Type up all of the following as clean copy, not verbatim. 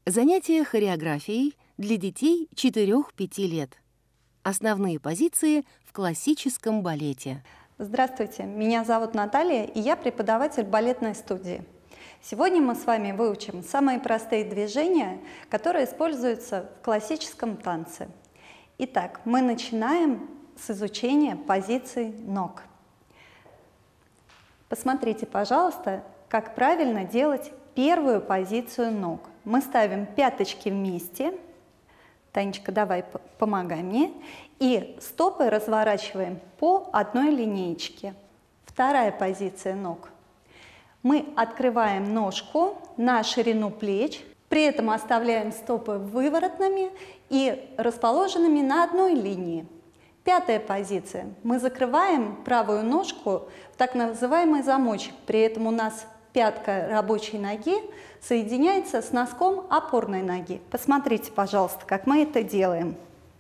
Занятия хореографией для детей 4-5 лет. Основные позиции в классическом балете. Здравствуйте, меня зовут Наталья, и я преподаватель балетной студии. Сегодня мы с вами выучим самые простые движения, которые используются в классическом танце. Итак, мы начинаем с изучения позиций ног. Посмотрите, пожалуйста, как правильно делать первую позицию ног. Мы ставим пяточки вместе. Танечка, давай помогай мне. И стопы разворачиваем по одной линеечке. Вторая позиция ног. Мы открываем ножку на ширину плеч, при этом оставляем стопы выворотными и расположенными на одной линии. Пятая позиция. Мы закрываем правую ножку в так называемый замочек. При этом у нас пятка рабочей ноги соединяется с носком опорной ноги. Посмотрите, пожалуйста, как мы это делаем.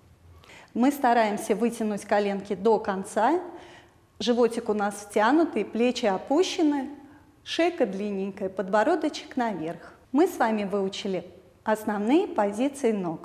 Мы стараемся вытянуть коленки до конца, животик у нас втянутый, плечи опущены, шейка длинненькая, подбородочек наверх. Мы с вами выучили основные позиции ног.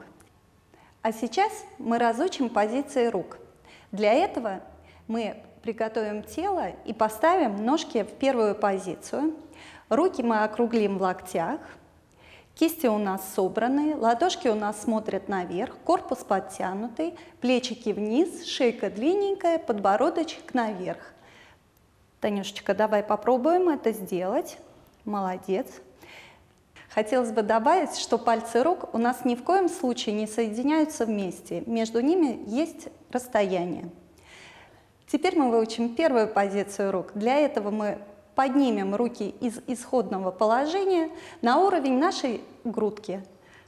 А сейчас мы разучим позиции рук. Для этого мы приготовим тело и поставим ножки в первую позицию. Руки мы округлим в локтях, кисти у нас собраны, ладошки у нас смотрят наверх, корпус подтянутый, плечики вниз, шейка длинненькая, подбородочек наверх. Танюшечка, давай попробуем это сделать. Молодец. Хотелось бы добавить, что пальцы рук у нас ни в коем случае не соединяются вместе, между ними есть расстояние. Теперь мы выучим первую позицию рук. Для этого мы поднимем руки из исходного положения на уровень нашей грудки.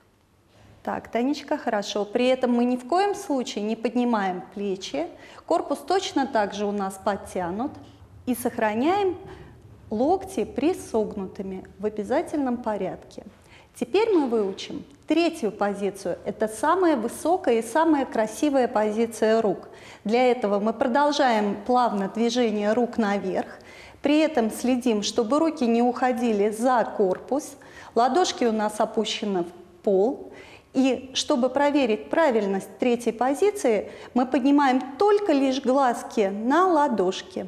Так, Танечка, хорошо. При этом мы ни в коем случае не поднимаем плечи. Корпус точно так же у нас подтянут. И сохраняем локти присогнутыми в обязательном порядке. Теперь мы выучим третью позицию. Это самая высокая и самая красивая позиция рук. Для этого мы продолжаем плавно движение рук наверх. При этом следим, чтобы руки не уходили за корпус, ладошки у нас опущены в пол. И чтобы проверить правильность третьей позиции, мы поднимаем только лишь глазки на ладошки.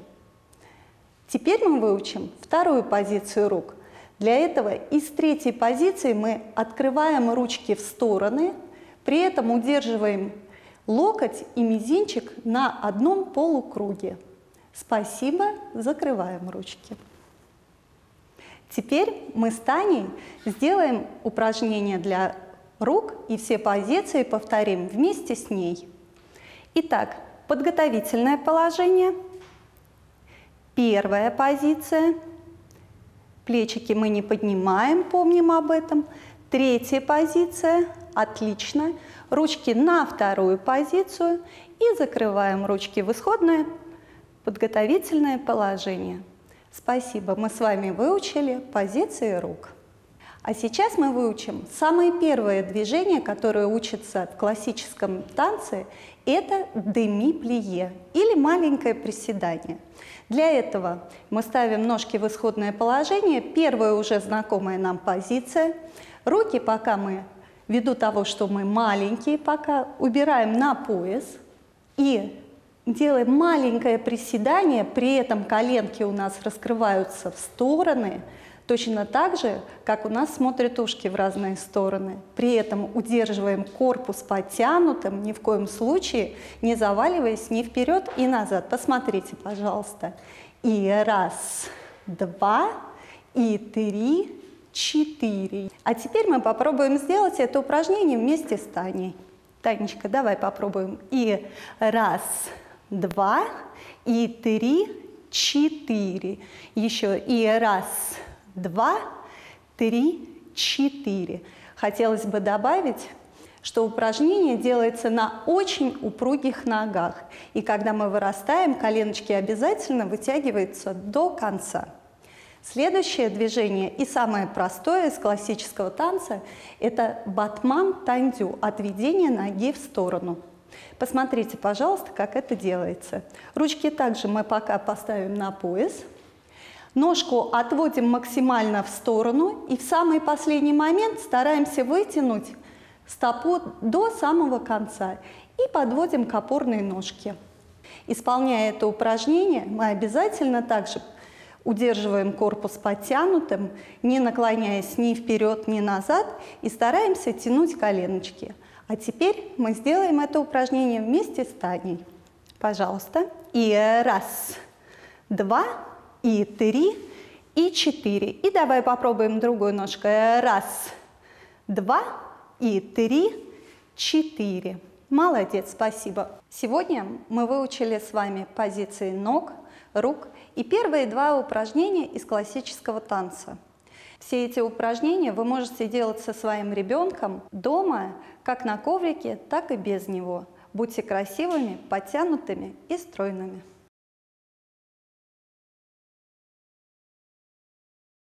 Теперь мы выучим вторую позицию рук. Для этого из третьей позиции мы открываем ручки в стороны, при этом удерживаем локоть и мизинчик на одном полукруге. Спасибо, закрываем ручки. Теперь мы с Таней сделаем упражнение для рук и все позиции повторим вместе с ней. Итак, подготовительное положение. Первая позиция. Плечики мы не поднимаем, помним об этом. Третья позиция. Отлично. Ручки на вторую позицию. И закрываем ручки в исходное подготовительное положение. Спасибо. Мы с вами выучили позиции рук. А сейчас мы выучим самое первое движение, которое учится в классическом танце. Это деми-плие или маленькое приседание. Для этого мы ставим ножки в исходное положение. Первая уже знакомая нам позиция. Руки пока мы, ввиду того, что мы маленькие, пока убираем на пояс. И делаем маленькое приседание, при этом коленки у нас раскрываются в стороны. Точно так же, как у нас смотрят ушки в разные стороны. При этом удерживаем корпус подтянутым, ни в коем случае не заваливаясь ни вперед и назад. Посмотрите, пожалуйста. И раз, два, и три, четыре. А теперь мы попробуем сделать это упражнение вместе с Таней. Танечка, давай попробуем. И раз, два, и три, четыре. Еще и раз, два, три, четыре. Хотелось бы добавить, что упражнение делается на очень упругих ногах. И когда мы вырастаем, коленочки обязательно вытягиваются до конца. Следующее движение и самое простое из классического танца – это батман-тандю, отведение ноги в сторону. Посмотрите, пожалуйста, как это делается. Ручки также мы пока поставим на пояс. Ножку отводим максимально в сторону и в самый последний момент стараемся вытянуть стопу до самого конца и подводим к опорной ножке. Исполняя это упражнение, мы обязательно также удерживаем корпус подтянутым, не наклоняясь ни вперед, ни назад, и стараемся тянуть коленочки. А теперь мы сделаем это упражнение вместе с Таней. Пожалуйста. И раз, два, и три, и четыре. И давай попробуем другую ножку. Раз, два, и три, четыре. Молодец, спасибо. Сегодня мы выучили с вами позиции ног, рук и первые два упражнения из классического танца. Все эти упражнения вы можете делать со своим ребенком дома, как на коврике, так и без него. Будьте красивыми, подтянутыми и стройными.